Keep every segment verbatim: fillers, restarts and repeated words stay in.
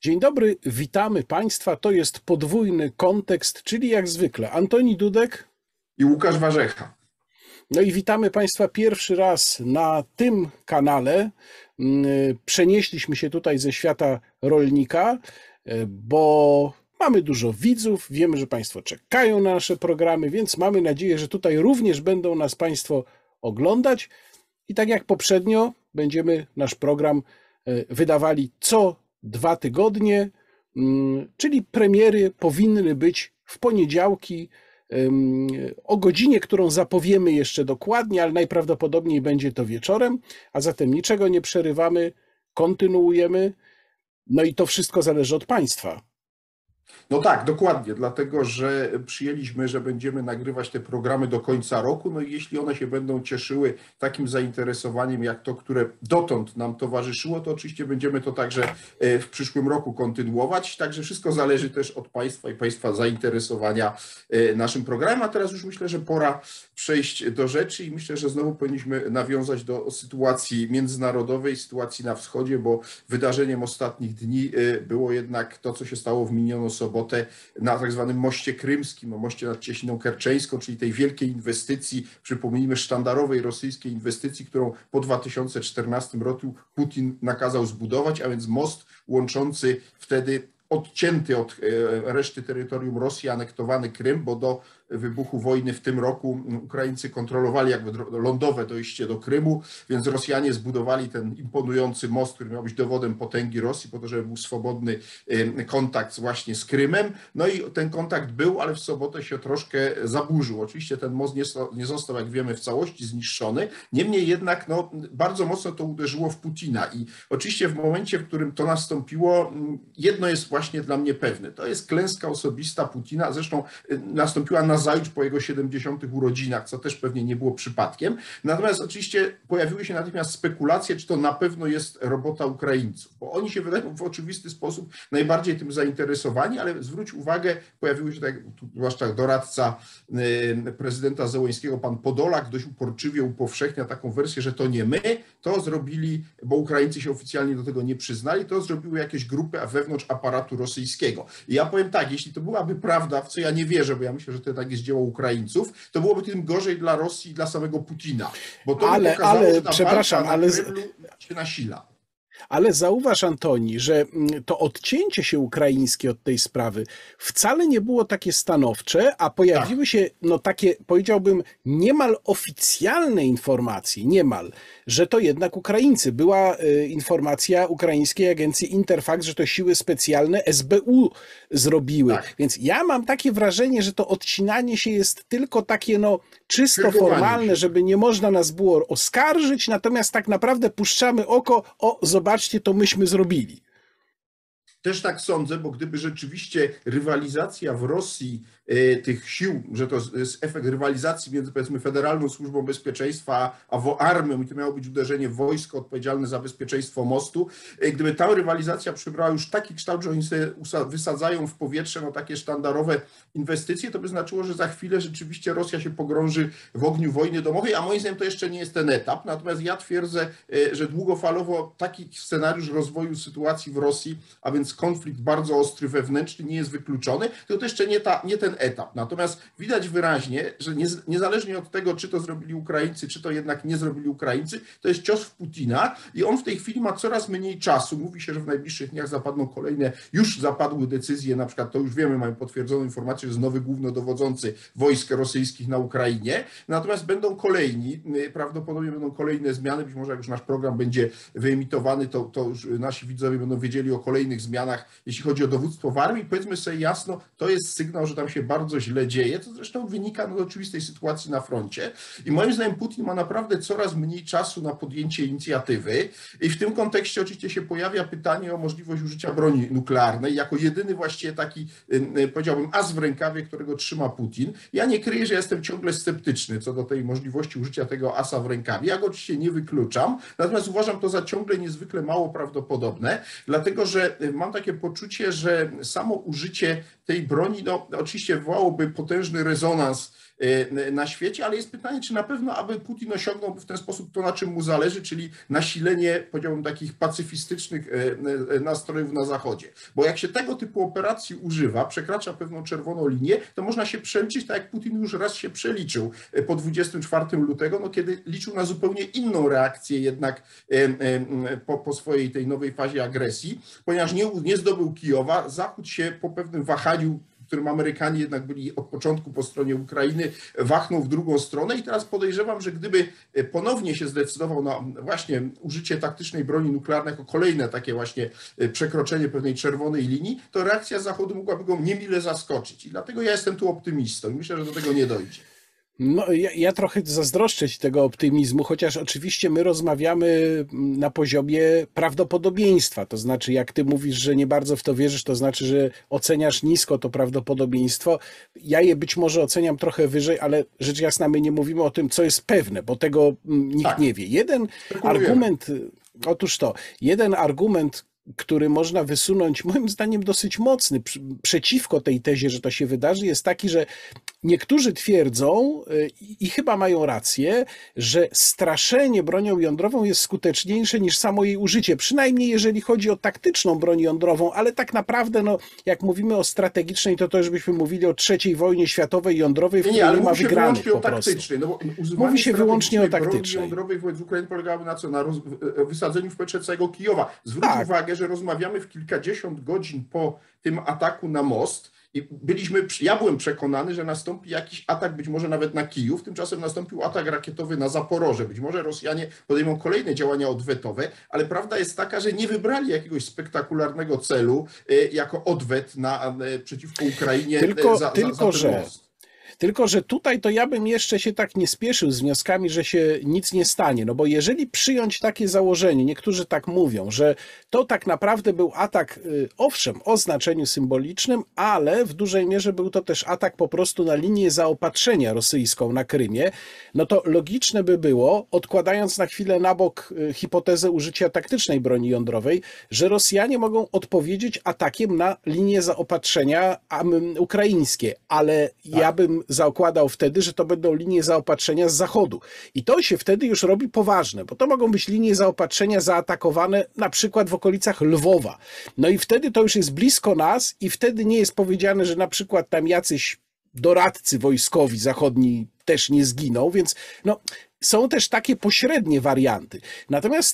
Dzień dobry, witamy Państwa. To jest podwójny kontekst, czyli jak zwykle Antoni Dudek i Łukasz Warzecha. No i witamy Państwa pierwszy raz na tym kanale. Przenieśliśmy się tutaj ze świata rolnika, bo mamy dużo widzów, wiemy, że Państwo czekają na nasze programy, więc mamy nadzieję, że tutaj również będą nas Państwo oglądać. I tak jak poprzednio, będziemy nasz program wydawali co dwa tygodnie, czyli premiery powinny być w poniedziałki o godzinie, którą zapowiemy jeszcze dokładnie, ale najprawdopodobniej będzie to wieczorem, a zatem niczego nie przerywamy, kontynuujemy, no i to wszystko zależy od Państwa. No tak, dokładnie, dlatego że przyjęliśmy, że będziemy nagrywać te programy do końca roku, no i jeśli one się będą cieszyły takim zainteresowaniem jak to, które dotąd nam towarzyszyło, to oczywiście będziemy to także w przyszłym roku kontynuować, także wszystko zależy też od Państwa i Państwa zainteresowania naszym programem, a teraz już myślę, że pora przejść do rzeczy i myślę, że znowu powinniśmy nawiązać do sytuacji międzynarodowej, sytuacji na wschodzie, bo wydarzeniem ostatnich dni było jednak to, co się stało w minioną sobotę na tak zwanym moście krymskim, moście nad Cieśniną Kerczeńską, czyli tej wielkiej inwestycji, przypomnijmy, sztandarowej rosyjskiej inwestycji, którą po dwa tysiące czternastym roku Putin nakazał zbudować, a więc most łączący wtedy odcięty od reszty terytorium Rosji, anektowany Krym, bo do wybuchu wojny w tym roku Ukraińcy kontrolowali jakby lądowe dojście do Krymu, więc Rosjanie zbudowali ten imponujący most, który miał być dowodem potęgi Rosji, po to, żeby był swobodny kontakt właśnie z Krymem. No i ten kontakt był, ale w sobotę się troszkę zaburzył. Oczywiście ten most nie, nie został, jak wiemy, w całości zniszczony. Niemniej jednak no, bardzo mocno to uderzyło w Putina i oczywiście w momencie, w którym to nastąpiło, jedno jest właśnie dla mnie pewne. To jest klęska osobista Putina, zresztą nastąpiła na zajutrz po jego siedemdziesiątych urodzinach, co też pewnie nie było przypadkiem. Natomiast oczywiście pojawiły się natychmiast spekulacje, czy to na pewno jest robota Ukraińców, bo oni się wydają w oczywisty sposób najbardziej tym zainteresowani, ale zwróć uwagę, pojawiły się, tak, zwłaszcza doradca prezydenta Zełeńskiego, pan Podolak, dość uporczywie upowszechnia taką wersję, że to nie my, to zrobili, bo Ukraińcy się oficjalnie do tego nie przyznali, to zrobiły jakieś grupy wewnątrz aparatu rosyjskiego. I ja powiem tak, jeśli to byłaby prawda, w co ja nie wierzę, bo ja myślę, że to tak jest dzieło Ukraińców, to byłoby tym gorzej dla Rosji i dla samego Putina. Bo to ale, by pokazało, ale, że ta przepraszam, walka ale na Kremlu się nasila. Ale zauważ, Antoni, że to odcięcie się ukraińskie od tej sprawy wcale nie było takie stanowcze, a pojawiły się no takie, powiedziałbym, niemal oficjalne informacje, niemal, że to jednak Ukraińcy. Była informacja ukraińskiej agencji Interfax, że to siły specjalne S B U zrobiły. Tak. Więc ja mam takie wrażenie, że to odcinanie się jest tylko takie no czysto formalne, żeby nie można nas było oskarżyć, natomiast tak naprawdę puszczamy oko, o zobaczcie, to myśmy zrobili. Też tak sądzę, bo gdyby rzeczywiście rywalizacja w Rosji tych sił, że to jest efekt rywalizacji między, powiedzmy, Federalną Służbą Bezpieczeństwa a armią i to miało być uderzenie w wojsko odpowiedzialne za bezpieczeństwo mostu, gdyby ta rywalizacja przybrała już taki kształt, że oni sobie wysadzają w powietrze no, takie sztandarowe inwestycje, to by znaczyło, że za chwilę rzeczywiście Rosja się pogrąży w ogniu wojny domowej, a moim zdaniem to jeszcze nie jest ten etap. Natomiast ja twierdzę, że długofalowo taki scenariusz rozwoju sytuacji w Rosji, a więc konflikt bardzo ostry wewnętrzny, nie jest wykluczony, to to jeszcze nie, ta, nie ten etap. Natomiast widać wyraźnie, że niezależnie od tego, czy to zrobili Ukraińcy, czy to jednak nie zrobili Ukraińcy, to jest cios w Putina i on w tej chwili ma coraz mniej czasu. Mówi się, że w najbliższych dniach zapadną kolejne, już zapadły decyzje, na przykład to już wiemy, mamy potwierdzoną informację, że jest nowy głównodowodzący wojsk rosyjskich na Ukrainie, natomiast będą kolejni, prawdopodobnie będą kolejne zmiany, być może jak już nasz program będzie wyemitowany, to, to już nasi widzowie będą wiedzieli o kolejnych zmianach, jeśli chodzi o dowództwo w armii. Powiedzmy sobie jasno, to jest sygnał, że tam się bardzo źle dzieje, co zresztą wynika no, z oczywistej sytuacji na froncie i moim zdaniem Putin ma naprawdę coraz mniej czasu na podjęcie inicjatywy i w tym kontekście oczywiście się pojawia pytanie o możliwość użycia broni nuklearnej jako jedyny właściwie taki, powiedziałbym, as w rękawie, którego trzyma Putin. Ja nie kryję, że jestem ciągle sceptyczny co do tej możliwości użycia tego asa w rękawie. Ja go oczywiście nie wykluczam, natomiast uważam to za ciągle niezwykle mało prawdopodobne, dlatego że mam takie poczucie, że samo użycie tej broni, no oczywiście wywołałoby potężny rezonans na świecie, ale jest pytanie, czy na pewno, aby Putin osiągnąłby w ten sposób to, na czym mu zależy, czyli nasilenie, powiedziałbym, takich pacyfistycznych nastrojów na Zachodzie. Bo jak się tego typu operacji używa, przekracza pewną czerwoną linię, to można się przeliczyć, tak jak Putin już raz się przeliczył po dwudziestego czwartego lutego, no kiedy liczył na zupełnie inną reakcję jednak po, po swojej tej nowej fazie agresji, ponieważ nie, nie zdobył Kijowa, Zachód się po pewnym wahaniu, w którym Amerykanie jednak byli od początku po stronie Ukrainy, wachnął w drugą stronę i teraz podejrzewam, że gdyby ponownie się zdecydował na właśnie użycie taktycznej broni nuklearnej jako kolejne takie właśnie przekroczenie pewnej czerwonej linii, to reakcja Zachodu mogłaby go niemile zaskoczyć. I dlatego ja jestem tu optymistą i myślę, że do tego nie dojdzie. No, ja, ja trochę zazdroszczę ci tego optymizmu, chociaż oczywiście my rozmawiamy na poziomie prawdopodobieństwa. To znaczy, jak ty mówisz, że nie bardzo w to wierzysz, to znaczy, że oceniasz nisko to prawdopodobieństwo. Ja je być może oceniam trochę wyżej, ale rzecz jasna, my nie mówimy o tym, co jest pewne, bo tego nikt tak nie wie. Jeden argument, otóż to, jeden argument, który można wysunąć, moim zdaniem dosyć mocny, przeciwko tej tezie, że to się wydarzy, jest taki, że niektórzy twierdzą, i chyba mają rację, że straszenie bronią jądrową jest skuteczniejsze niż samo jej użycie, przynajmniej jeżeli chodzi o taktyczną broń jądrową, ale tak naprawdę, no, jak mówimy o strategicznej, to to już byśmy mówili o trzeciej wojnie światowej jądrowej, w której nie, nie ma wygranych po prostu. No bo mówi się wyłącznie o taktycznej. Broni jądrowej wobec Ukrainy polegały na co? Na roz... wysadzeniu w powietrze całego Kijowa. Zwróć tak. uwagę, że rozmawiamy w kilkadziesiąt godzin po tym ataku na most i byliśmy, ja byłem przekonany, że nastąpi jakiś atak, być może nawet na Kijów, tymczasem nastąpił atak rakietowy na Zaporoże. Być może Rosjanie podejmą kolejne działania odwetowe, ale prawda jest taka, że nie wybrali jakiegoś spektakularnego celu jako odwet na, przeciwko Ukrainie tylko, za, tylko, za, za ten że... most. Tylko że tutaj to ja bym jeszcze się tak nie spieszył z wnioskami, że się nic nie stanie. No bo jeżeli przyjąć takie założenie, niektórzy tak mówią, że to tak naprawdę był atak, owszem, o znaczeniu symbolicznym, ale w dużej mierze był to też atak po prostu na linię zaopatrzenia rosyjską na Krymie, no to logiczne by było, odkładając na chwilę na bok hipotezę użycia taktycznej broni jądrowej, że Rosjanie mogą odpowiedzieć atakiem na linię zaopatrzenia ukraińskie, ale tak. ja bym zakładał wtedy, że to będą linie zaopatrzenia z zachodu. I to się wtedy już robi poważne, bo to mogą być linie zaopatrzenia zaatakowane na przykład w okolicach Lwowa. No i wtedy to już jest blisko nas i wtedy nie jest powiedziane, że na przykład tam jacyś doradcy wojskowi zachodni też nie zginą, więc no, są też takie pośrednie warianty. Natomiast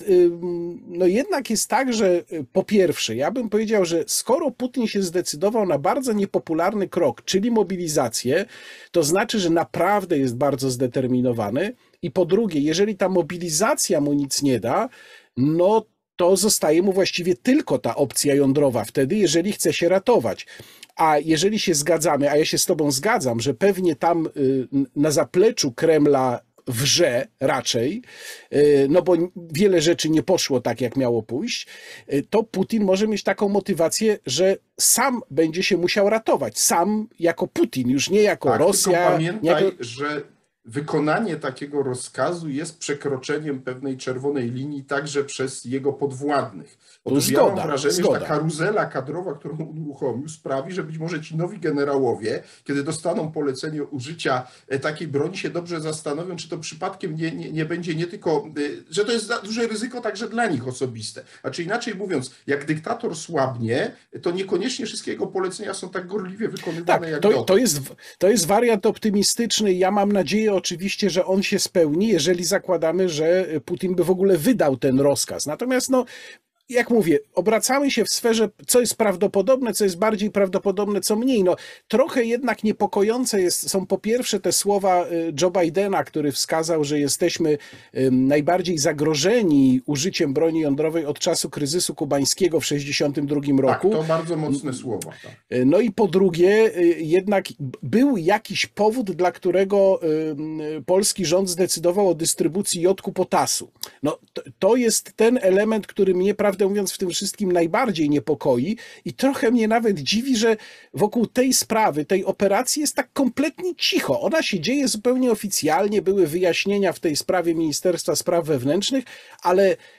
no jednak jest tak, że po pierwsze, ja bym powiedział, że skoro Putin się zdecydował na bardzo niepopularny krok, czyli mobilizację, to znaczy, że naprawdę jest bardzo zdeterminowany i po drugie, jeżeli ta mobilizacja mu nic nie da, no to zostaje mu właściwie tylko ta opcja jądrowa wtedy, jeżeli chce się ratować. A jeżeli się zgadzamy, a ja się z tobą zgadzam, że pewnie tam na zapleczu Kremla wrze raczej, no bo wiele rzeczy nie poszło tak, jak miało pójść, to Putin może mieć taką motywację, że sam będzie się musiał ratować. Sam jako Putin, już nie jako tak, Rosja. Tylko pamiętaj, jako... że wykonanie takiego rozkazu jest przekroczeniem pewnej czerwonej linii także przez jego podwładnych. Otóż zgoda, ja mam wrażenie, zgoda. że ta karuzela kadrowa, którą uruchomił, sprawi, że być może ci nowi generałowie, kiedy dostaną polecenie użycia takiej broni, się dobrze zastanowią, czy to przypadkiem nie, nie, nie będzie nie tylko, że to jest duże ryzyko także dla nich osobiste. Znaczy inaczej mówiąc, jak dyktator słabnie, to niekoniecznie wszystkie jego polecenia są tak gorliwie wykonywane tak, jak to, dotąd. to jest, to jest wariant optymistyczny. Ja mam nadzieję oczywiście, że on się spełni, jeżeli zakładamy, że Putin by w ogóle wydał ten rozkaz. Natomiast no, jak mówię, obracamy się w sferze, co jest prawdopodobne, co jest bardziej prawdopodobne, co mniej. No, trochę jednak niepokojące jest, są po pierwsze te słowa Joe Bidena, który wskazał, że jesteśmy najbardziej zagrożeni użyciem broni jądrowej od czasu kryzysu kubańskiego w sześćdziesiątym drugim roku. Tak, to bardzo mocne słowa. Tak. No i po drugie, jednak był jakiś powód, dla którego polski rząd zdecydował o dystrybucji jodku potasu. No, to, to jest ten element, który mnie, prawdę mówiąc, w tym wszystkim najbardziej niepokoi i trochę mnie nawet dziwi, że wokół tej sprawy, tej operacji jest tak kompletnie cicho. Ona się dzieje zupełnie oficjalnie, były wyjaśnienia w tej sprawie Ministerstwa Spraw Wewnętrznych, ale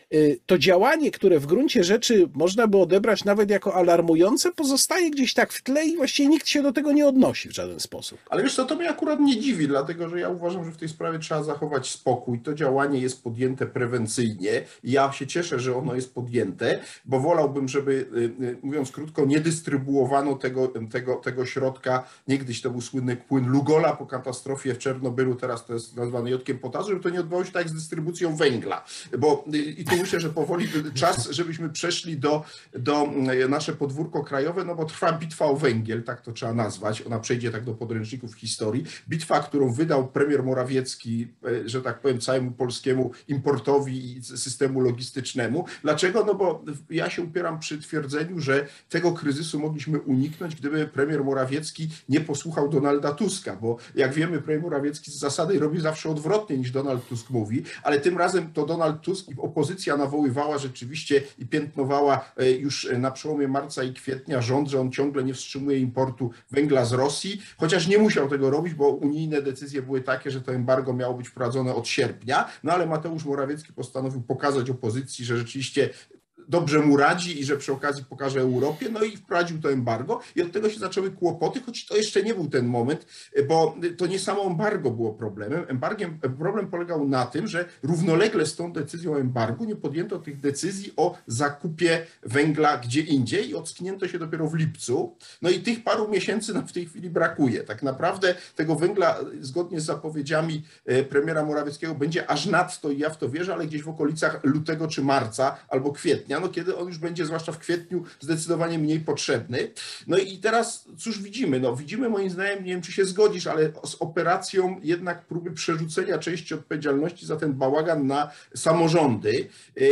to działanie, które w gruncie rzeczy można by odebrać nawet jako alarmujące, pozostaje gdzieś tak w tle i właściwie nikt się do tego nie odnosi w żaden sposób. Ale wiesz co, to mnie akurat nie dziwi, dlatego że ja uważam, że w tej sprawie trzeba zachować spokój. To działanie jest podjęte prewencyjnie i ja się cieszę, że ono jest podjęte, bo wolałbym, żeby, mówiąc krótko, nie dystrybuowano tego, tego, tego środka. Niegdyś to był słynny płyn Lugola po katastrofie w Czernobylu, teraz to jest nazwane jodkiem potasu, żeby to nie odbywało się tak jak z dystrybucją węgla. Bo i tu myślę, że powoli czas, żebyśmy przeszli do, do nasze podwórko krajowe, no bo trwa bitwa o węgiel, tak to trzeba nazwać. Ona przejdzie tak do podręczników historii. Bitwa, którą wydał premier Morawiecki, że tak powiem, całemu polskiemu importowi i systemu logistycznemu. Dlaczego? No bo ja się upieram przy twierdzeniu, że tego kryzysu mogliśmy uniknąć, gdyby premier Morawiecki nie posłuchał Donalda Tuska, bo jak wiemy, premier Morawiecki z zasady robi zawsze odwrotnie niż Donald Tusk mówi, ale tym razem to Donald Tusk i opozycja nawoływała rzeczywiście i piętnowała już na przełomie marca i kwietnia rząd, że on ciągle nie wstrzymuje importu węgla z Rosji, chociaż nie musiał tego robić, bo unijne decyzje były takie, że to embargo miało być wprowadzone od sierpnia, no ale Mateusz Morawiecki postanowił pokazać opozycji, że rzeczywiście dobrze mu radzi i że przy okazji pokaże Europie, no i wprowadził to embargo i od tego się zaczęły kłopoty, choć to jeszcze nie był ten moment, bo to nie samo embargo było problemem. Embargiem, problem polegał na tym, że równolegle z tą decyzją o embargu nie podjęto tych decyzji o zakupie węgla gdzie indziej i ocknięto się dopiero w lipcu. No i tych paru miesięcy nam w tej chwili brakuje. Tak naprawdę tego węgla zgodnie z zapowiedziami premiera Morawieckiego będzie aż nadto i ja w to wierzę, ale gdzieś w okolicach lutego czy marca albo kwietnia, no kiedy on już będzie, zwłaszcza w kwietniu, zdecydowanie mniej potrzebny. No i teraz cóż widzimy? No widzimy moim zdaniem, nie wiem czy się zgodzisz, ale z operacją jednak próby przerzucenia części odpowiedzialności za ten bałagan na samorządy,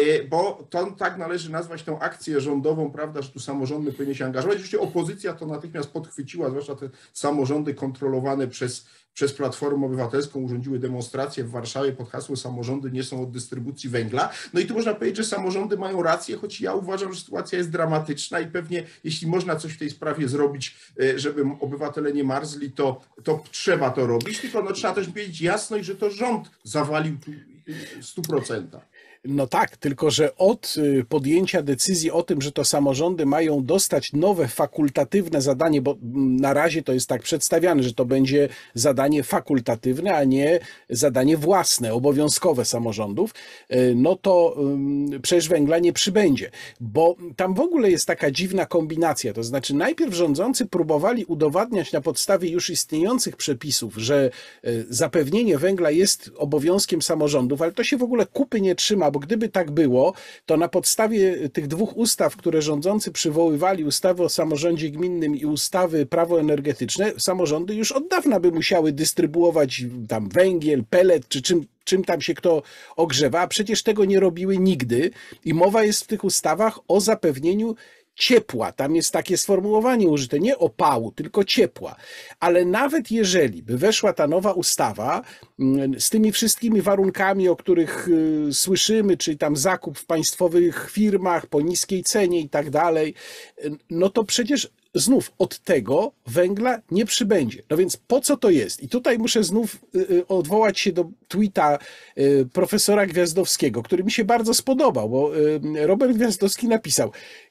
bo to tak należy nazwać tą akcję rządową, prawda, że tu samorządy powinny się angażować. Oczywiście opozycja to natychmiast podchwyciła, zwłaszcza te samorządy kontrolowane przez przez Platformę Obywatelską urządziły demonstracje w Warszawie pod hasłem samorządy nie są od dystrybucji węgla. No i tu można powiedzieć, że samorządy mają rację, choć ja uważam, że sytuacja jest dramatyczna i pewnie jeśli można coś w tej sprawie zrobić, żeby obywatele nie marzli, to, to trzeba to robić, tylko no, trzeba też powiedzieć jasno, że to rząd zawalił tu w stu procentach. No tak, tylko że od podjęcia decyzji o tym, że to samorządy mają dostać nowe fakultatywne zadanie, bo na razie to jest tak przedstawiane, że to będzie zadanie fakultatywne, a nie zadanie własne, obowiązkowe samorządów, no to przecież węgla nie przybędzie, bo tam w ogóle jest taka dziwna kombinacja, to znaczy najpierw rządzący próbowali udowadniać na podstawie już istniejących przepisów, że zapewnienie węgla jest obowiązkiem samorządów, ale to się w ogóle kupy nie trzyma, bo gdyby tak było, to na podstawie tych dwóch ustaw, które rządzący przywoływali, ustawy o samorządzie gminnym i ustawy prawo energetyczne, samorządy już od dawna by musiały dystrybuować tam węgiel, pelet czy czym, czym tam się kto ogrzewa, a przecież tego nie robiły nigdy i mowa jest w tych ustawach o zapewnieniu ciepła. Tam jest takie sformułowanie użyte, nie opału, tylko ciepła. Ale nawet jeżeli by weszła ta nowa ustawa z tymi wszystkimi warunkami, o których słyszymy, czyli tam zakup w państwowych firmach po niskiej cenie i tak dalej, no to przecież znów od tego węgla nie przybędzie. No więc po co to jest? I tutaj muszę znów odwołać się do tweeta profesora Gwiazdowskiego, który mi się bardzo spodobał, bo Robert Gwiazdowski napisał: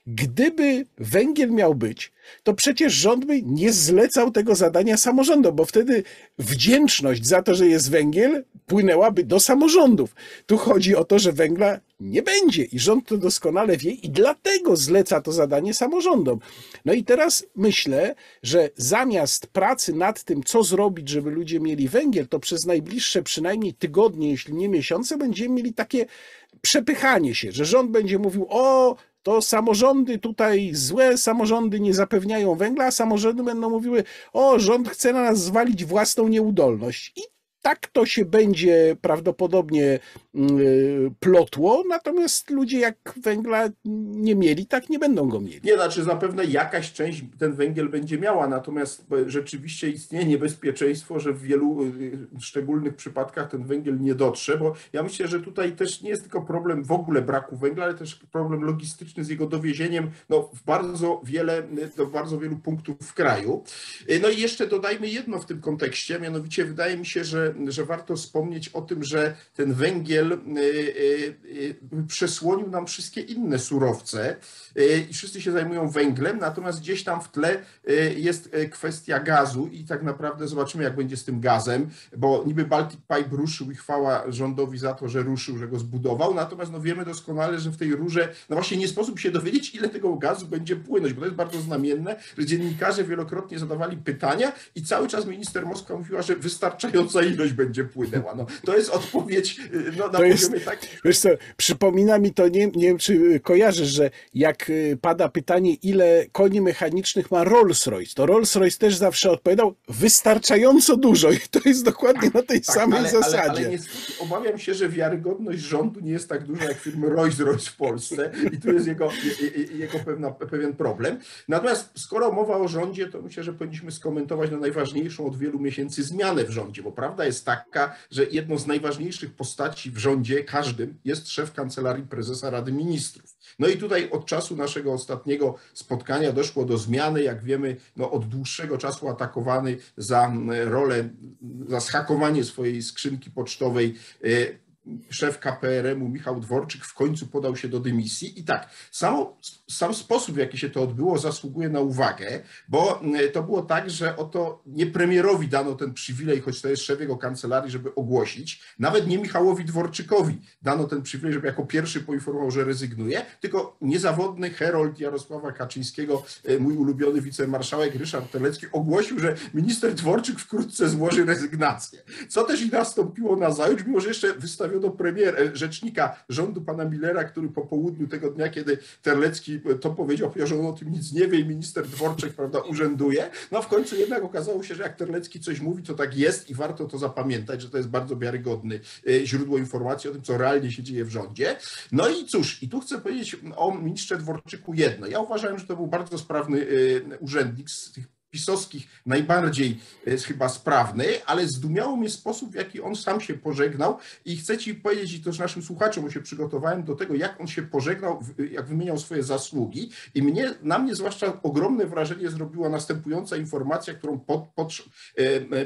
gdyby węgiel miał być, to przecież rząd by nie zlecał tego zadania samorządom, bo wtedy wdzięczność za to, że jest węgiel, płynęłaby do samorządów. Tu chodzi o to, że węgla nie będzie i rząd to doskonale wie i dlatego zleca to zadanie samorządom. No i teraz myślę, że zamiast pracy nad tym, co zrobić, żeby ludzie mieli węgiel, to przez najbliższe przynajmniej tygodnie, jeśli nie miesiące, będziemy mieli takie przepychanie się, że rząd będzie mówił: o, to samorządy tutaj złe, samorządy nie zapewniają węgla, a samorządy będą mówiły: o, rząd chce na nas zwalić własną nieudolność. I tak to się będzie prawdopodobnie plotło, natomiast ludzie jak węgla nie mieli, tak nie będą go mieli. Nie, znaczy zapewne jakaś część ten węgiel będzie miała, natomiast rzeczywiście istnieje niebezpieczeństwo, że w wielu szczególnych przypadkach ten węgiel nie dotrze, bo ja myślę, że tutaj też nie jest tylko problem w ogóle braku węgla, ale też problem logistyczny z jego dowiezieniem no, w bardzo wiele, do bardzo wielu punktów w kraju. No i jeszcze dodajmy jedno w tym kontekście, mianowicie wydaje mi się, że że, że warto wspomnieć o tym, że ten węgiel przesłonił nam wszystkie inne surowce i wszyscy się zajmują węglem, natomiast gdzieś tam w tle jest kwestia gazu i tak naprawdę zobaczymy, jak będzie z tym gazem, bo niby Baltic Pipe ruszył i chwała rządowi za to, że ruszył, że go zbudował, natomiast no wiemy doskonale, że w tej rurze no właśnie nie sposób się dowiedzieć, ile tego gazu będzie płynąć, bo to jest bardzo znamienne, że dziennikarze wielokrotnie zadawali pytania i cały czas minister Moskwa mówiła, że wystarczająca ilość będzie płynęła. No, to jest odpowiedź no, na to poziomie jest, takim. Wiesz co, przypomina mi to, nie, nie wiem czy kojarzysz, że jak pada pytanie, ile koni mechanicznych ma Rolls-Royce, to Rolls-Royce też zawsze odpowiadał wystarczająco dużo i to jest dokładnie na tej Tak, samej ale, zasadzie. Ale, ale niestety obawiam się, że wiarygodność rządu nie jest tak duża jak firmy Rolls-Royce w Polsce i tu jest jego, jego pewna, pewien problem. Natomiast skoro mowa o rządzie, to myślę, że powinniśmy skomentować na najważniejszą od wielu miesięcy zmianę w rządzie, bo prawda jest taka, że jedną z najważniejszych postaci w rządzie, każdym, jest szef Kancelarii Prezesa Rady Ministrów. No i tutaj od czasu naszego ostatniego spotkania doszło do zmiany, jak wiemy, no od dłuższego czasu atakowany za rolę, za zhakowanie swojej skrzynki pocztowej szef K P R M-u Michał Dworczyk w końcu podał się do dymisji i tak, samo, sam sposób, w jaki się to odbyło, zasługuje na uwagę, bo to było tak, że oto nie premierowi dano ten przywilej, choć to jest szef jego kancelarii, żeby ogłosić, nawet nie Michałowi Dworczykowi dano ten przywilej, żeby jako pierwszy poinformował, że rezygnuje, tylko niezawodny herold Jarosława Kaczyńskiego, mój ulubiony wicemarszałek Ryszard Terlecki ogłosił, że minister Dworczyk wkrótce złoży rezygnację, co też i nastąpiło nazajutrz, mimo że jeszcze wystawiono do premier, rzecznika rządu pana Millera, który po południu tego dnia, kiedy Terlecki to powiedział, powiedział, że on o tym nic nie wie i minister Dworczyk, prawda, urzęduje. No w końcu jednak okazało się, że jak Terlecki coś mówi, to tak jest i warto to zapamiętać, że to jest bardzo wiarygodne źródło informacji o tym, co realnie się dzieje w rządzie. No i cóż, i tu chcę powiedzieć o ministrze Dworczyku jedno. Ja uważałem, że to był bardzo sprawny urzędnik z tych pisowskich najbardziej jest chyba sprawny, ale zdumiało mnie sposób, w jaki on sam się pożegnał i chcę ci powiedzieć i też naszym słuchaczom, bo się przygotowałem do tego, jak on się pożegnał, jak wymieniał swoje zasługi i mnie, na mnie zwłaszcza ogromne wrażenie zrobiła następująca informacja, którą, pod, pod, e,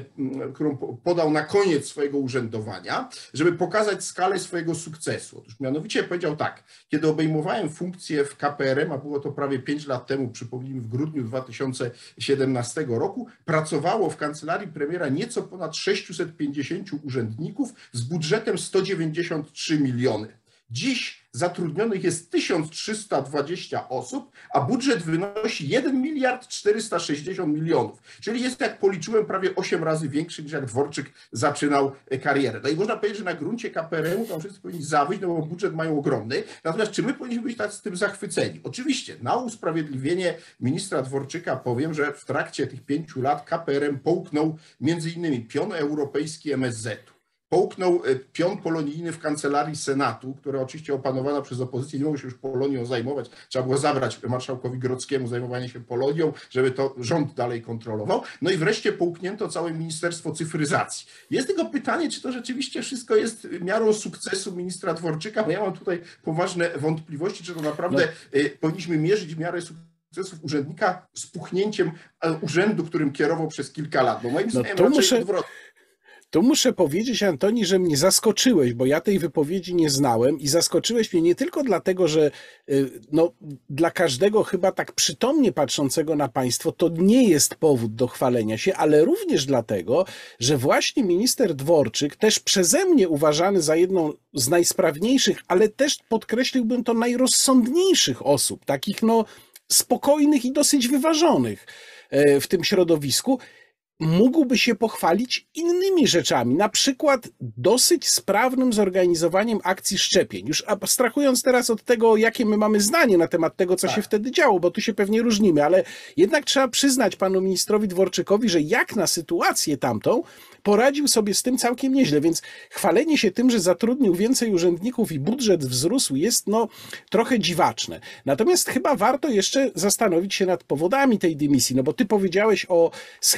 e, którą podał na koniec swojego urzędowania, żeby pokazać skalę swojego sukcesu. Otóż mianowicie powiedział tak, kiedy obejmowałem funkcję w K P R M, a było to prawie pięć lat temu, przypomnijmy w grudniu dwa tysiące siedemnastego roku, pracowało w kancelarii premiera nieco ponad sześciuset pięćdziesięciu urzędników z budżetem sto dziewięćdziesiąt trzy miliony. Dziś zatrudnionych jest tysiąc trzysta dwadzieścia osób, a budżet wynosi jeden miliard czterysta sześćdziesiąt milionów. Czyli jest, jak policzyłem, prawie osiem razy większy niż jak Dworczyk zaczynał karierę. No i można powiedzieć, że na gruncie K P R M-u tam wszyscy powinni zawyć, no bo budżet mają ogromny. Natomiast czy my powinniśmy być tak z tym zachwyceni? Oczywiście, na usprawiedliwienie ministra Dworczyka powiem, że w trakcie tych pięciu lat K P R M połknął między innymi pion europejski M S Z-u. Połknął pion polonijny w kancelarii Senatu, która oczywiście opanowana przez opozycję, nie mogło się już Polonią zajmować, trzeba było zabrać marszałkowi Grodzkiemu zajmowanie się Polonią, żeby to rząd dalej kontrolował. No i wreszcie połknięto całe Ministerstwo Cyfryzacji. Jest tylko pytanie, czy to rzeczywiście wszystko jest miarą sukcesu ministra Dworczyka, bo ja mam tutaj poważne wątpliwości, czy to naprawdę no. powinniśmy mierzyć miarę sukcesów urzędnika z puchnięciem urzędu, którym kierował przez kilka lat, bo moim zdaniem no raczej muszę... odwrotnie. Tu muszę powiedzieć, Antoni, że mnie zaskoczyłeś, bo ja tej wypowiedzi nie znałem i zaskoczyłeś mnie nie tylko dlatego, że no, dla każdego chyba tak przytomnie patrzącego na państwo to nie jest powód do chwalenia się, ale również dlatego, że właśnie minister Dworczyk, też przeze mnie uważany za jedną z najsprawniejszych, ale też podkreśliłbym to najrozsądniejszych osób, takich no spokojnych i dosyć wyważonych w tym środowisku, mógłby się pochwalić innymi rzeczami, na przykład dosyć sprawnym zorganizowaniem akcji szczepień. Już abstrahując teraz od tego, jakie my mamy zdanie na temat tego, co tak. się wtedy działo, bo tu się pewnie różnimy, ale jednak trzeba przyznać panu ministrowi Dworczykowi, że jak na sytuację tamtą poradził sobie z tym całkiem nieźle, więc chwalenie się tym, że zatrudnił więcej urzędników i budżet wzrósł, jest no trochę dziwaczne. Natomiast chyba warto jeszcze zastanowić się nad powodami tej dymisji, no bo ty powiedziałeś o zhakowaniu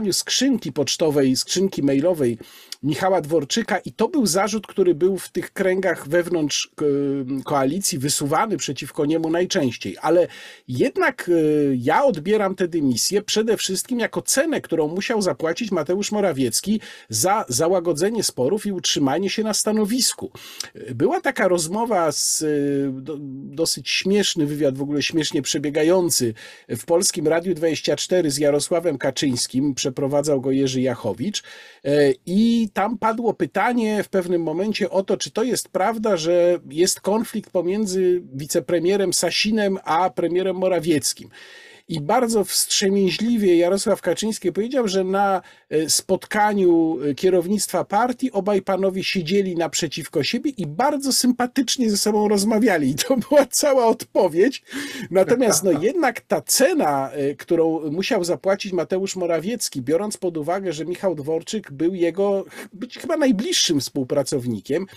załamaniu skrzynki pocztowej, skrzynki mailowej Michała Dworczyka i to był zarzut, który był w tych kręgach wewnątrz koalicji wysuwany przeciwko niemu najczęściej. Ale jednak ja odbieram tę dymisję przede wszystkim jako cenę, którą musiał zapłacić Mateusz Morawiecki za załagodzenie sporów i utrzymanie się na stanowisku. Była taka rozmowa, z, do, dosyć śmieszny wywiad, w ogóle śmiesznie przebiegający w Polskim Radiu dwadzieścia cztery z Jarosławem Kaczyńskim, przeprowadzał go Jerzy Jachowicz i tam padło pytanie w pewnym momencie o to, czy to jest prawda, że jest konflikt pomiędzy wicepremierem Sasinem a premierem Morawieckim. I bardzo wstrzemięźliwie Jarosław Kaczyński powiedział, że na spotkaniu kierownictwa partii obaj panowie siedzieli naprzeciwko siebie i bardzo sympatycznie ze sobą rozmawiali. I to była cała odpowiedź. Natomiast no jednak ta cena, którą musiał zapłacić Mateusz Morawiecki, biorąc pod uwagę, że Michał Dworczyk był jego być chyba najbliższym współpracownikiem,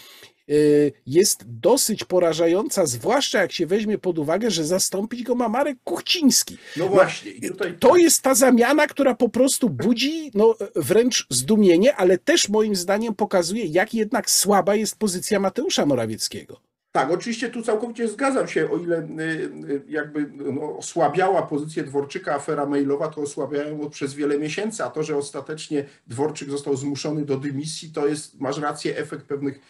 jest dosyć porażająca, zwłaszcza jak się weźmie pod uwagę, że zastąpić go ma Marek Kuchciński. No właśnie. I tutaj... To jest ta zamiana, która po prostu budzi no, wręcz zdumienie, ale też moim zdaniem pokazuje, jak jednak słaba jest pozycja Mateusza Morawieckiego. Tak, oczywiście tu całkowicie zgadzam się, o ile jakby no, osłabiała pozycję Dworczyka afera mailowa, to osłabiała ją przez wiele miesięcy, a to, że ostatecznie Dworczyk został zmuszony do dymisji, to jest, masz rację, efekt pewnych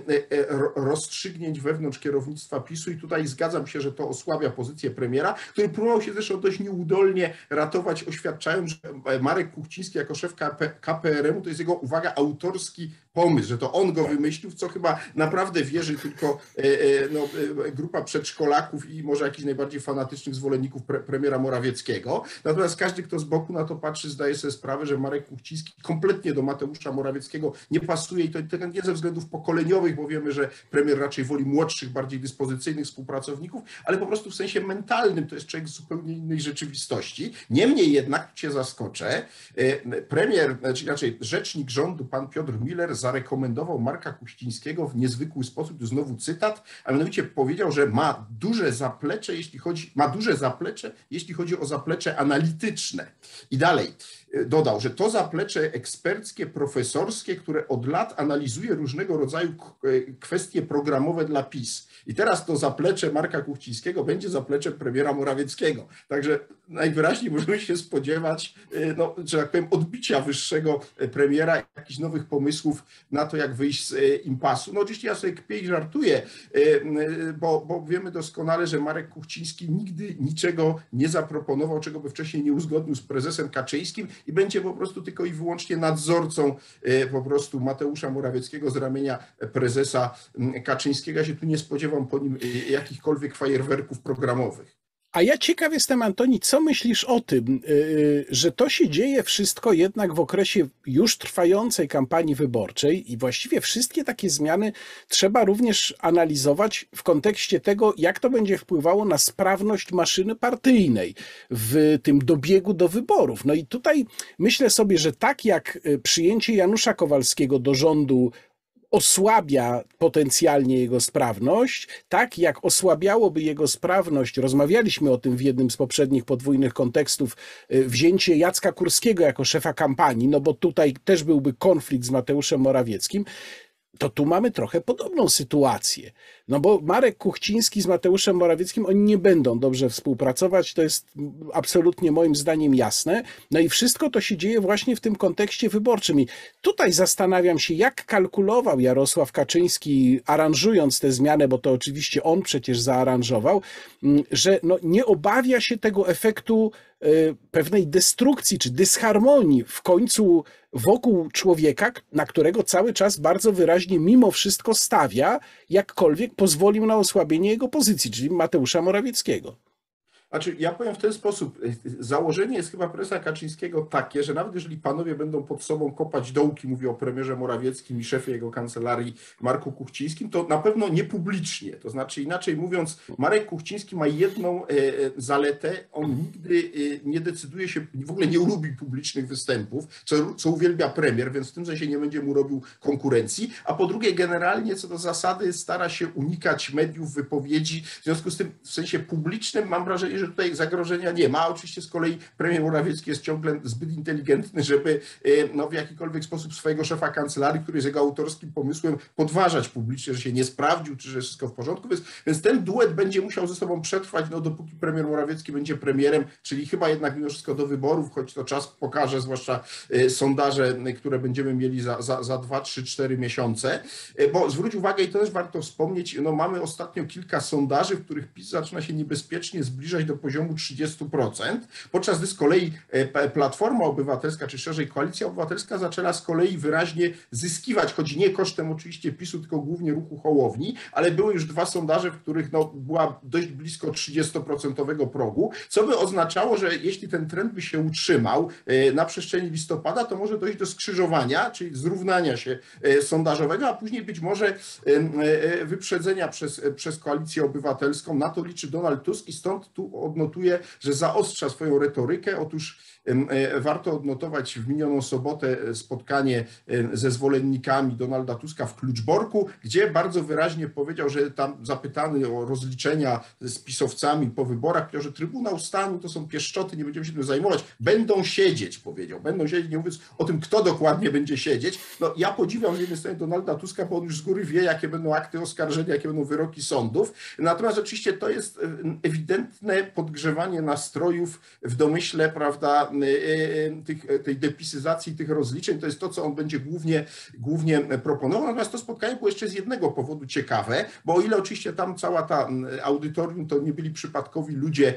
rozstrzygnięć wewnątrz kierownictwa PiSu i tutaj zgadzam się, że to osłabia pozycję premiera, który próbował się zresztą dość nieudolnie ratować, oświadczając, że Marek Kuchciński jako szef K P R M u to jest jego, uwaga, autorski pomysł, że to on go wymyślił, w co chyba naprawdę wierzy tylko no, grupa przedszkolaków i może jakichś najbardziej fanatycznych zwolenników pre, premiera Morawieckiego. Natomiast każdy, kto z boku na to patrzy, zdaje sobie sprawę, że Marek Kuchciński kompletnie do Mateusza Morawieckiego nie pasuje i to nie ze względów pokoleniowych, bo wiemy, że premier raczej woli młodszych, bardziej dyspozycyjnych współpracowników, ale po prostu w sensie mentalnym to jest człowiek z zupełnie innej rzeczywistości. Niemniej jednak, cię zaskoczę, premier, czy inaczej rzecznik rządu, pan Piotr Miller, zarekomendował Marka Kuchcińskiego w niezwykły sposób, to znowu cytat, a mianowicie powiedział, że ma duże zaplecze, jeśli chodzi, ma duże zaplecze, jeśli chodzi o zaplecze analityczne. I dalej dodał, że to zaplecze eksperckie, profesorskie, które od lat analizuje różnego rodzaju kwestie programowe dla PiS. I teraz to zaplecze Marka Kuchcińskiego będzie zapleczem premiera Morawieckiego. Także najwyraźniej możemy się spodziewać, no, że tak powiem, odbicia wyższego premiera, jakichś nowych pomysłów na to, jak wyjść z impasu. No oczywiście ja sobie kpię i żartuję, bo, bo wiemy doskonale, że Marek Kuchciński nigdy niczego nie zaproponował, czego by wcześniej nie uzgodnił z prezesem Kaczyńskim i będzie po prostu tylko i wyłącznie nadzorcą po prostu Mateusza Morawieckiego z ramienia prezesa Kaczyńskiego. Ja się tu nie spodziewam po nim jakichkolwiek fajerwerków programowych. A ja ciekaw jestem, Antoni, co myślisz o tym, że to się dzieje wszystko jednak w okresie już trwającej kampanii wyborczej i właściwie wszystkie takie zmiany trzeba również analizować w kontekście tego, jak to będzie wpływało na sprawność maszyny partyjnej w tym dobiegu do wyborów. No i tutaj myślę sobie, że tak jak przyjęcie Janusza Kowalskiego do rządu osłabia potencjalnie jego sprawność, tak jak osłabiałoby jego sprawność, rozmawialiśmy o tym w jednym z poprzednich podwójnych kontekstów, wzięcie Jacka Kurskiego jako szefa kampanii, no bo tutaj też byłby konflikt z Mateuszem Morawieckim, to tu mamy trochę podobną sytuację. No bo Marek Kuchciński z Mateuszem Morawieckim, oni nie będą dobrze współpracować, to jest absolutnie moim zdaniem jasne. No i wszystko to się dzieje właśnie w tym kontekście wyborczym. I tutaj zastanawiam się, jak kalkulował Jarosław Kaczyński, aranżując tę zmianę, bo to oczywiście on przecież zaaranżował, że no nie obawia się tego efektu pewnej destrukcji czy dysharmonii w końcu wokół człowieka, na którego cały czas bardzo wyraźnie mimo wszystko stawia, jakkolwiek pozwolił na osłabienie jego pozycji, czyli Mateusza Morawieckiego. Znaczy, ja powiem w ten sposób, założenie jest chyba prezesa Kaczyńskiego takie, że nawet jeżeli panowie będą pod sobą kopać dołki, mówię o premierze Morawieckim i szefie jego kancelarii Marku Kuchcińskim, to na pewno nie publicznie. To znaczy, inaczej mówiąc, Marek Kuchciński ma jedną zaletę, on nigdy nie decyduje się, w ogóle nie lubi publicznych występów, co, co uwielbia premier, więc w tym sensie nie będzie mu robił konkurencji, a po drugie generalnie co do zasady stara się unikać mediów, wypowiedzi, w związku z tym w sensie publicznym mam wrażenie, że tutaj zagrożenia nie ma. Oczywiście z kolei premier Morawiecki jest ciągle zbyt inteligentny, żeby no, w jakikolwiek sposób swojego szefa kancelarii, który jest jego autorskim pomysłem, podważać publicznie, że się nie sprawdził, czy że jest wszystko w porządku. Więc, więc ten duet będzie musiał ze sobą przetrwać, no dopóki premier Morawiecki będzie premierem, czyli chyba jednak mimo wszystko do wyborów, choć to czas pokaże, zwłaszcza sondaże, które będziemy mieli za, za, za dwa, trzy, cztery miesiące. Bo zwróć uwagę, i to też warto wspomnieć, no mamy ostatnio kilka sondaży, w których PiS zaczyna się niebezpiecznie zbliżać do poziomu trzydziestu procent, podczas gdy z kolei Platforma Obywatelska, czy szerzej Koalicja Obywatelska zaczęła z kolei wyraźnie zyskiwać, choć nie kosztem oczywiście PiSu, tylko głównie ruchu Hołowni, ale były już dwa sondaże, w których no, była dość blisko trzydziestoprocentowego progu, co by oznaczało, że jeśli ten trend by się utrzymał na przestrzeni listopada, to może dojść do skrzyżowania, czyli zrównania się sondażowego, a później być może wyprzedzenia przez, przez Koalicję Obywatelską. Na to liczy Donald Tusk i stąd tu odnotuję, że zaostrza swoją retorykę. Otóż warto odnotować w minioną sobotę spotkanie ze zwolennikami Donalda Tuska w Kluczborku, gdzie bardzo wyraźnie powiedział, że tam zapytany o rozliczenia z pisowcami po wyborach, powiedział, że Trybunał Stanu to są pieszczoty, nie będziemy się tym zajmować, będą siedzieć, powiedział, będą siedzieć, nie mówiąc o tym, kto dokładnie będzie siedzieć. No ja podziwiam z jednej strony Donalda Tuska, bo on już z góry wie, jakie będą akty oskarżenia, jakie będą wyroki sądów, natomiast oczywiście to jest ewidentne podgrzewanie nastrojów w domyśle, prawda, Tych, tej depisyzacji tych rozliczeń, to jest to, co on będzie głównie, głównie proponował. Natomiast to spotkanie było jeszcze z jednego powodu ciekawe, bo o ile oczywiście tam cała ta audytorium to nie byli przypadkowi ludzie,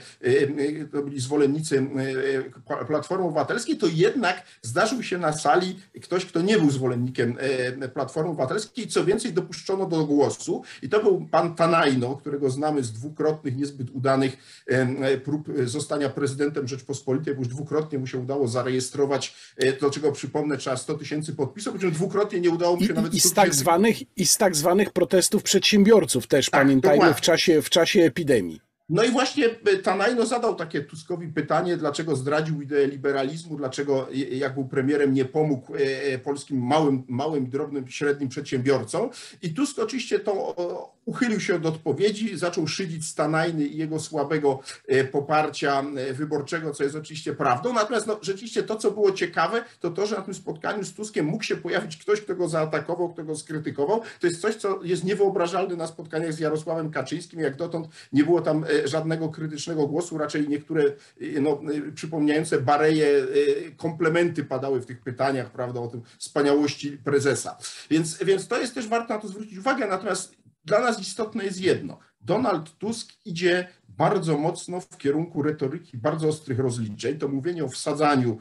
to byli zwolennicy Platformy Obywatelskiej, to jednak zdarzył się na sali ktoś, kto nie był zwolennikiem Platformy Obywatelskiej, co więcej dopuszczono do głosu i to był pan Tanajno, którego znamy z dwukrotnych, niezbyt udanych prób zostania prezydentem Rzeczpospolitej, bo już dwukrotnie mu się udało zarejestrować, do czego przypomnę, trzeba sto tysięcy podpisów, przy czym dwukrotnie nie udało mu się I, nawet... I z, tak zwanych, I z tak zwanych protestów przedsiębiorców też, tak, pamiętajmy, w czasie, w czasie epidemii. No i właśnie Tanajno zadał takie Tuskowi pytanie, dlaczego zdradził ideę liberalizmu, dlaczego jak był premierem nie pomógł polskim małym, małym, drobnym, średnim przedsiębiorcom. I Tusk oczywiście to uchylił się od odpowiedzi, zaczął szydzić z Tanajny i jego słabego poparcia wyborczego, co jest oczywiście prawdą. Natomiast no, rzeczywiście to, co było ciekawe, to to, że na tym spotkaniu z Tuskiem mógł się pojawić ktoś, kto go zaatakował, kto go skrytykował. To jest coś, co jest niewyobrażalne na spotkaniach z Jarosławem Kaczyńskim. Jak dotąd nie było tam żadnego krytycznego głosu, raczej niektóre no, przypomniające Bareję komplementy padały w tych pytaniach, prawda, o tym wspaniałości prezesa. Więc, więc to jest też warto na to zwrócić uwagę, natomiast dla nas istotne jest jedno. Donald Tusk idzie bardzo mocno w kierunku retoryki bardzo ostrych rozliczeń. To mówienie o wsadzaniu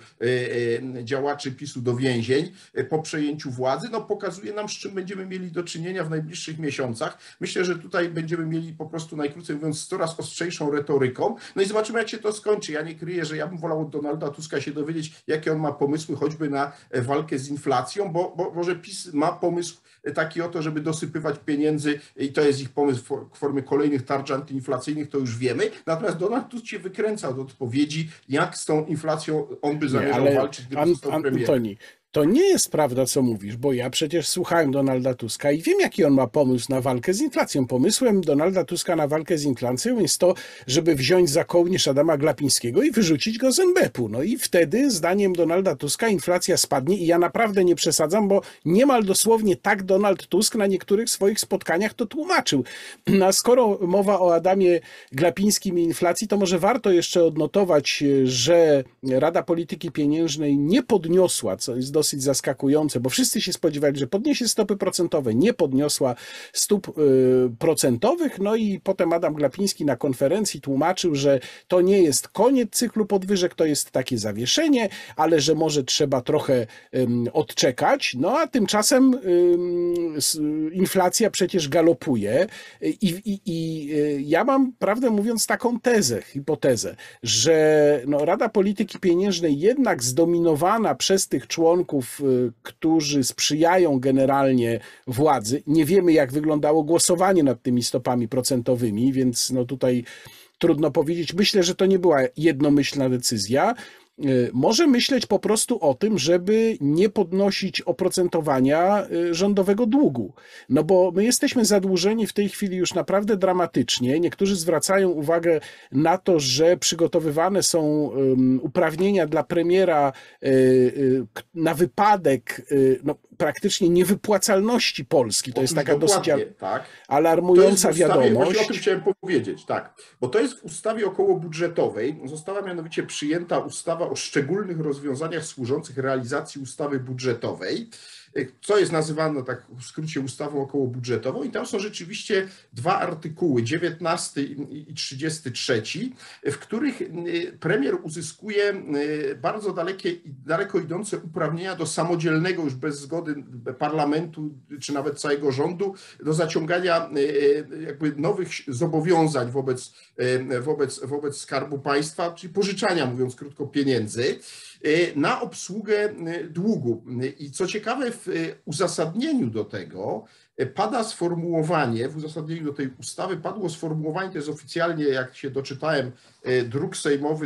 działaczy PiSu do więzień po przejęciu władzy, no pokazuje nam, z czym będziemy mieli do czynienia w najbliższych miesiącach. Myślę, że tutaj będziemy mieli po prostu, najkrócej mówiąc, coraz ostrzejszą retoryką. No i zobaczymy, jak się to skończy. Ja nie kryję, że ja bym wolał od Donalda Tuska się dowiedzieć, jakie on ma pomysły choćby na walkę z inflacją, bo, bo może PiS ma pomysł taki oto, żeby dosypywać pieniędzy i to jest ich pomysł w formie kolejnych tarcz antyinflacyjnych, to już wiemy. Natomiast Donald Tusk się wykręca od odpowiedzi, jak z tą inflacją on by zamierzał nie, walczyć, gdyby An, został premierem. Antoni, to nie jest prawda, co mówisz, bo ja przecież słuchałem Donalda Tuska i wiem, jaki on ma pomysł na walkę z inflacją. Pomysłem Donalda Tuska na walkę z inflacją jest to, żeby wziąć za kołnierz Adama Glapińskiego i wyrzucić go z en be pe u. No i wtedy, zdaniem Donalda Tuska, inflacja spadnie i ja naprawdę nie przesadzam, bo niemal dosłownie tak Donald Tusk na niektórych swoich spotkaniach to tłumaczył. A skoro mowa o Adamie Glapińskim i inflacji, to może warto jeszcze odnotować, że Rada Polityki Pieniężnej nie podniosła, co jest do dosyć zaskakujące, bo wszyscy się spodziewali, że podniesie stopy procentowe, nie podniosła stóp y, procentowych, no i potem Adam Glapiński na konferencji tłumaczył, że to nie jest koniec cyklu podwyżek, to jest takie zawieszenie, ale że może trzeba trochę y, odczekać, no a tymczasem y, inflacja przecież galopuje i, i, i ja mam, prawdę mówiąc, taką tezę, hipotezę, że no, Rada Polityki Pieniężnej jednak zdominowana przez tych członków, którzy sprzyjają generalnie władzy. Nie wiemy, jak wyglądało głosowanie nad tymi stopami procentowymi, więc no tutaj trudno powiedzieć. Myślę, że to nie była jednomyślna decyzja. może myśleć po prostu o tym, żeby nie podnosić oprocentowania rządowego długu. No bo my jesteśmy zadłużeni w tej chwili już naprawdę dramatycznie. Niektórzy zwracają uwagę na to, że przygotowywane są uprawnienia dla premiera na wypadek no, praktycznie niewypłacalności Polski. To jest taka dosyć tak. alarmująca to jest w ustawie, wiadomość. Właśnie o tym chciałem powiedzieć, tak. Bo to jest w ustawie okołobudżetowej. Została mianowicie przyjęta ustawa o szczególnych rozwiązaniach służących realizacji ustawy budżetowej, co jest nazywane tak w skrócie ustawą okołobudżetową, i tam są rzeczywiście dwa artykuły, dziewiętnasty i trzydziesty trzeci, w których premier uzyskuje bardzo dalekie, daleko idące uprawnienia do samodzielnego, już bez zgody parlamentu czy nawet całego rządu, do zaciągania jakby nowych zobowiązań wobec, wobec, wobec Skarbu Państwa, czyli pożyczania, mówiąc krótko, pieniędzy na obsługę długu. I co ciekawe, w uzasadnieniu do tego pada sformułowanie, w uzasadnieniu do tej ustawy padło sformułowanie, to jest oficjalnie, jak się doczytałem, druk sejmowy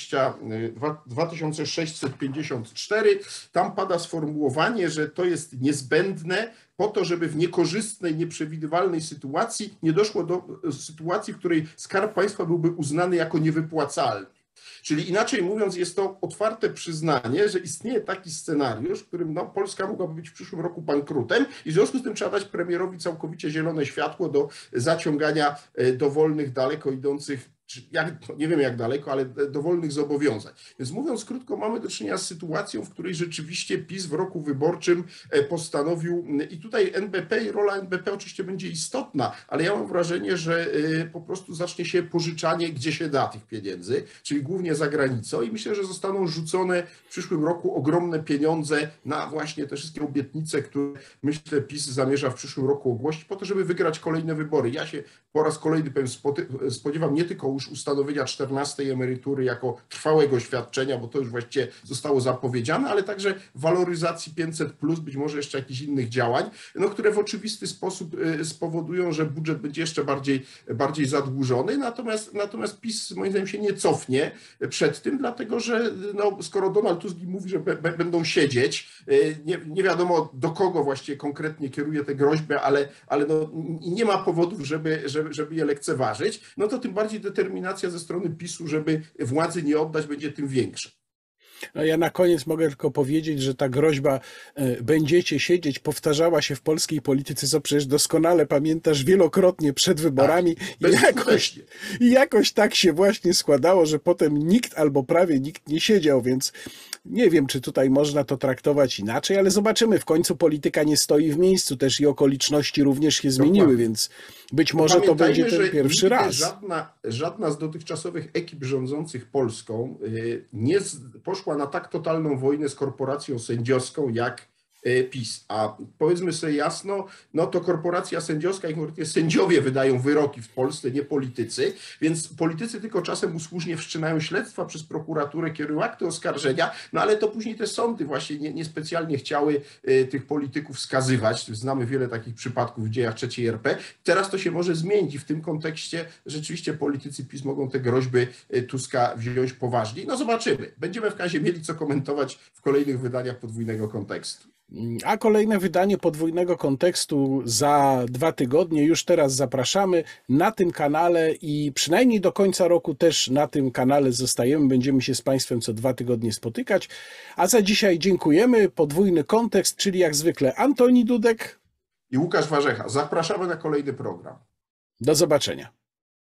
dwa tysiące sześćset pięćdziesiąt cztery, tam pada sformułowanie, że to jest niezbędne po to, żeby w niekorzystnej, nieprzewidywalnej sytuacji nie doszło do sytuacji, w której Skarb Państwa byłby uznany jako niewypłacalny. Czyli inaczej mówiąc, jest to otwarte przyznanie, że istnieje taki scenariusz, w którym no, Polska mogłaby być w przyszłym roku bankrutem i w związku z tym trzeba dać premierowi całkowicie zielone światło do zaciągania dowolnych, daleko idących, jak, nie wiem jak daleko, ale dowolnych zobowiązań. Więc mówiąc krótko, mamy do czynienia z sytuacją, w której rzeczywiście PiS w roku wyborczym postanowił, i tutaj N B P i rola N B P oczywiście będzie istotna, ale ja mam wrażenie, że po prostu zacznie się pożyczanie, gdzie się da tych pieniędzy, czyli głównie za granicą, i myślę, że zostaną rzucone w przyszłym roku ogromne pieniądze na właśnie te wszystkie obietnice, które myślę PiS zamierza w przyszłym roku ogłosić po to, żeby wygrać kolejne wybory. Ja się po raz kolejny powiem, spodziewam nie tylko już ustanowienia czternastej emerytury jako trwałego świadczenia, bo to już właściwie zostało zapowiedziane, ale także waloryzacji pięćset plus, być może jeszcze jakichś innych działań, no, które w oczywisty sposób spowodują, że budżet będzie jeszcze bardziej, bardziej zadłużony, natomiast, natomiast PiS moim zdaniem się nie cofnie przed tym, dlatego że no, skoro Donald Tusk mówi, że b- b- będą siedzieć, nie, nie wiadomo do kogo właściwie konkretnie kieruje tę groźbę, ale, ale no, nie ma powodów, żeby, żeby, żeby je lekceważyć, no to tym bardziej determinacja ze strony PiSu, żeby władzy nie oddać, będzie tym większa. No ja na koniec mogę tylko powiedzieć, że ta groźba będziecie siedzieć powtarzała się w polskiej polityce, co przecież doskonale pamiętasz, wielokrotnie przed wyborami. Tak, i, jakoś, I jakoś tak się właśnie składało, że potem nikt albo prawie nikt nie siedział, więc nie wiem, czy tutaj można to traktować inaczej, ale zobaczymy. W końcu polityka nie stoi w miejscu, też i okoliczności również się zmieniły, Dokładnie. Więc być może to będzie ten pierwszy raz. Żadna, żadna z dotychczasowych ekip rządzących Polską nie poszła na tak totalną wojnę z korporacją sędziowską jak PiS. A powiedzmy sobie jasno, no to korporacja sędziowska i konkretnie sędziowie wydają wyroki w Polsce, nie politycy, więc politycy tylko czasem usłużnie wszczynają śledztwa, przez prokuraturę kierują akty oskarżenia, no ale to później te sądy właśnie nie, niespecjalnie chciały y, tych polityków skazywać. Znamy wiele takich przypadków w dziejach trzeciej R P. Teraz to się może zmienić i w tym kontekście rzeczywiście politycy PiS mogą te groźby Tuska wziąć poważnie. No zobaczymy. Będziemy w razie mieli co komentować w kolejnych wydaniach podwójnego kontekstu. A kolejne wydanie podwójnego kontekstu za dwa tygodnie. Już teraz zapraszamy na tym kanale i przynajmniej do końca roku też na tym kanale zostajemy. Będziemy się z Państwem co dwa tygodnie spotykać. A za dzisiaj dziękujemy. Podwójny kontekst, czyli jak zwykle Antoni Dudek i Łukasz Warzecha. Zapraszamy na kolejny program. Do zobaczenia.